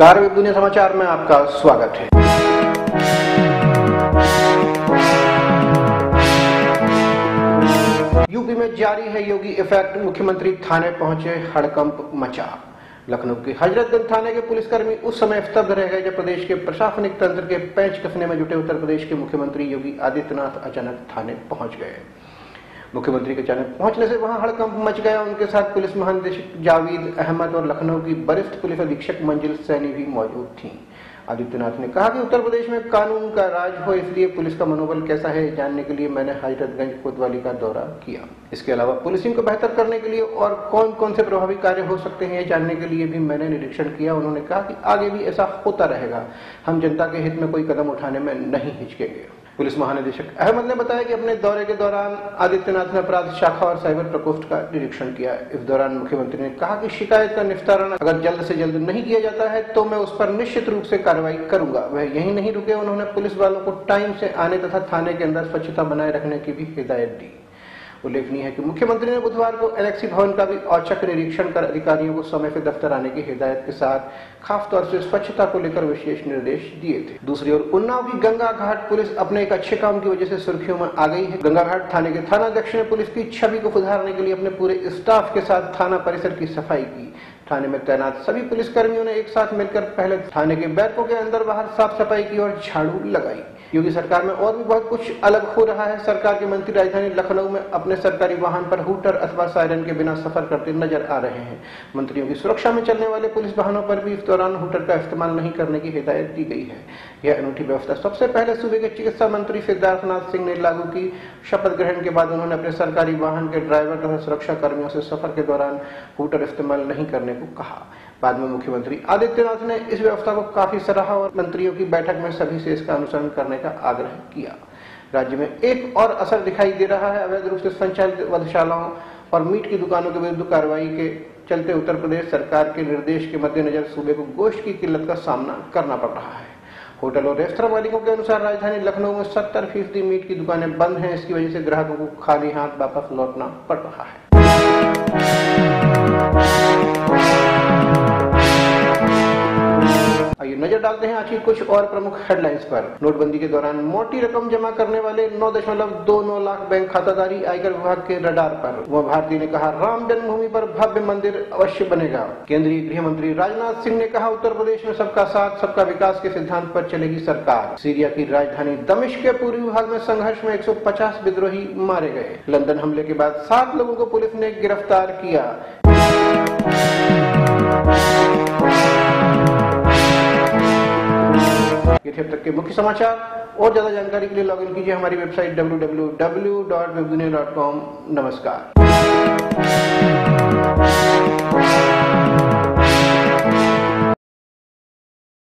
नमस्कार, वेब दुनिया समाचार में आपका स्वागत है। यूपी में जारी है योगी इफेक्ट, मुख्यमंत्री थाने पहुंचे, हड़कंप मचा। लखनऊ के हजरतगंज थाने के पुलिसकर्मी उस समय स्तब्ध रह गए जब प्रदेश के प्रशासनिक तंत्र के पेंच कसने में जुटे उत्तर प्रदेश के मुख्यमंत्री योगी आदित्यनाथ अचानक थाने पहुंच गए। मुख्यमंत्री के अचानक पहुंचने से वहां हड़कंप मच गया। उनके साथ पुलिस महानिदेशक जावेद अहमद और लखनऊ की वरिष्ठ पुलिस अधीक्षक मंजिल सैनी भी मौजूद थीं। आदित्यनाथ ने कहा कि उत्तर प्रदेश में कानून का राज हो, इसलिए पुलिस का मनोबल कैसा है जानने के लिए मैंने हजरतगंज कोतवाली का दौरा किया। इसके अलावा पुलिसिंग को बेहतर करने के लिए और कौन कौन से प्रभावी कार्य हो सकते हैं जानने के लिए भी मैंने निरीक्षण किया। उन्होंने कहा कि आगे भी ऐसा होता रहेगा, हम जनता के हित में कोई कदम उठाने में नहीं हिचकेंगे। पुलिस महानिदेशक अहमद ने बताया कि अपने दौरे के दौरान आदित्यनाथ ने अपराध शाखा और साइबर प्रकोष्ठ का निरीक्षण किया। इस दौरान मुख्यमंत्री ने कहा कि शिकायत का निस्तारण अगर जल्द से जल्द नहीं किया जाता है तो मैं उस पर निश्चित रूप से कार्रवाई करूंगा। वह यही नहीं रुके, उन्होंने पुलिस वालों को टाइम से आने तथा थाने के अंदर स्वच्छता बनाए रखने की भी हिदायत दी। उल्लेखनीय है कि मुख्यमंत्री ने बुधवार को एलएक्सी भवन का भी औचक निरीक्षण कर अधिकारियों को समय से दफ्तर आने की हिदायत के साथ खासतौर से स्वच्छता को लेकर विशेष निर्देश दिए थे। दूसरी ओर उन्नाव की गंगा घाट पुलिस अपने एक अच्छे काम की वजह से सुर्खियों में आ गई है। गंगा घाट थाने के थानाध्यक्ष ने पुलिस की छवि को सुधारने के लिए अपने पूरे स्टाफ के साथ थाना परिसर की सफाई की। थाने में तैनात सभी पुलिसकर्मियों ने एक साथ मिलकर पहले थाने के बैरकों के अंदर बाहर साफ सफाई की और झाड़ू लगाई। योगी सरकार में और भी बहुत कुछ अलग हो रहा है। सरकार के मंत्री राजधानी लखनऊ में अपने सरकारी वाहन पर हूटर अथवा सायरन के बिना सफर करते नजर आ रहे हैं। मंत्रियों की सुरक्षा में चलने वाले पुलिस वाहनों पर भी इस दौरान हूटर का इस्तेमाल नहीं करने की हिदायत दी गई है। यह अनूठी व्यवस्था सबसे पहले सूबे के चिकित्सा मंत्री सिद्धार्थनाथ सिंह ने लागू की। शपथ ग्रहण के बाद उन्होंने अपने सरकारी वाहन के ड्राइवर तथा सुरक्षा कर्मियों से सफर के दौरान हूटर इस्तेमाल नहीं करने को कहा। बाद में मुख्यमंत्री आदित्यनाथ ने इस व्यवस्था को काफी सराहा और मंत्रियों की बैठक में सभी से इसका अनुसरण करने का आग्रह किया। राज्य में एक और असर दिखाई दे रहा है। अवैध रूप से संचालित वधशालाओं और मीट की दुकानों के विरुद्ध कार्रवाई के चलते उत्तर प्रदेश सरकार के निर्देश के मद्देनजर सूबे को गोश्त की किल्लत का सामना करना पड़ रहा है। होटल और रेस्तरां मालिकों के अनुसार राजधानी लखनऊ में 70% मीट की दुकानें बंद हैं। इसकी वजह से ग्राहकों को खाली हाथ वापस लौटना पड़ रहा है। आइए नजर डालते हैं आज की कुछ और प्रमुख हेडलाइंस पर। नोटबंदी के दौरान मोटी रकम जमा करने वाले 9.29 लाख बैंक खाताधारी आयकर विभाग के रडार पर। वह भारती ने कहा राम जन्मभूमि पर भव्य मंदिर अवश्य बनेगा। केंद्रीय गृह मंत्री राजनाथ सिंह ने कहा उत्तर प्रदेश में सबका साथ सबका विकास के सिद्धांत पर चलेगी सरकार। सीरिया की राजधानी दमिश्क के पूर्वी भाग में संघर्ष में 150 विद्रोही मारे गए। लंदन हमले के बाद 7 लोगों को पुलिस ने गिरफ्तार किया। ये थे अब तक के मुख्य समाचार। और ज्यादा जानकारी के लिए लॉग इन कीजिए हमारी वेबसाइट www.webdunia.com। नमस्कार।